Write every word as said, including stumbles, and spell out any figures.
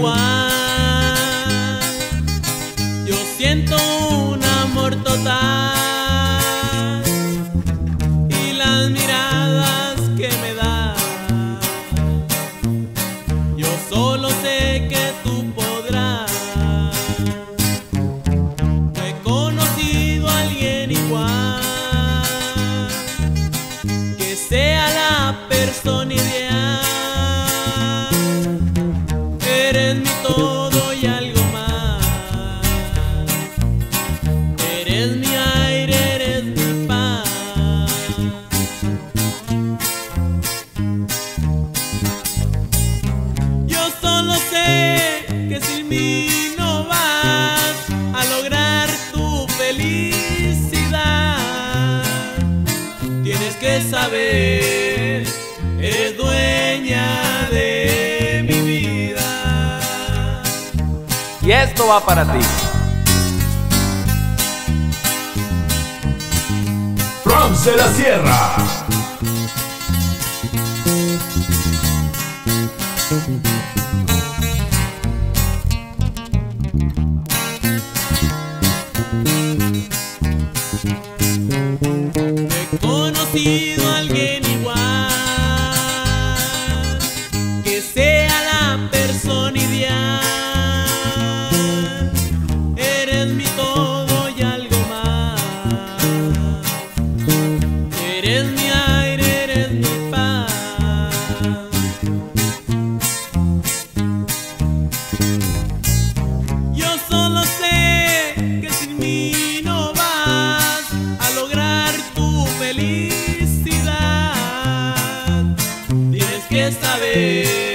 igual. Yo siento un amor total y las miradas que me das. Yo solo sé que tú podrás. No he conocido a alguien igual, que sea la persona ideal. Eres mi todo y algo más. Eres mi aire, eres mi paz. Yo solo sé que sin mí no vas a lograr tu felicidad. Tienes que saber, eres dueña de mi vida. Y esto va para ti. Franz de la Sierra. He conocido a alguien igual, que sea la persona ideal. Eres mi todo y algo más. Eres mi aire, eres mi paz. Yo solo sé que sin mí no vas a lograr tu felicidad. Tienes que saber,